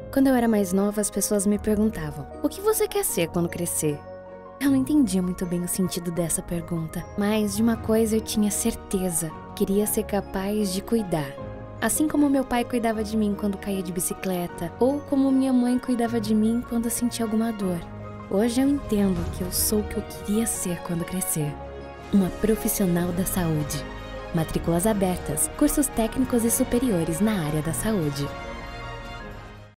Quando eu era mais nova, as pessoas me perguntavam: o que você quer ser quando crescer? Eu não entendia muito bem o sentido dessa pergunta, mas de uma coisa eu tinha certeza: queria ser capaz de cuidar. Assim como meu pai cuidava de mim quando caía de bicicleta, ou como minha mãe cuidava de mim quando eu sentia alguma dor. Hoje eu entendo que eu sou o que eu queria ser quando crescer: uma profissional da saúde. Matrículas abertas, cursos técnicos e superiores na área da saúde.